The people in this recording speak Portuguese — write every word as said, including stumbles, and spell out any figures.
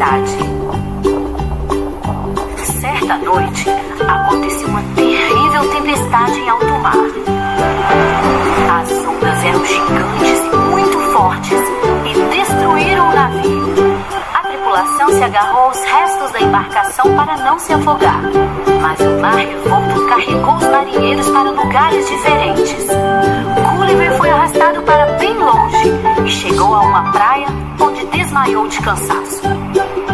tempestade. Certa noite, aconteceu uma terrível tempestade em alto mar. As ondas eram gigantes e muito fortes e destruíram o navio. A tripulação se agarrou aos restos da embarcação para não se afogar, mas o mar revolto carregou os marinheiros para lugares diferentes. Gulliver foi arrastado para bem longe e chegou a uma praia onde desmaiou de cansaço.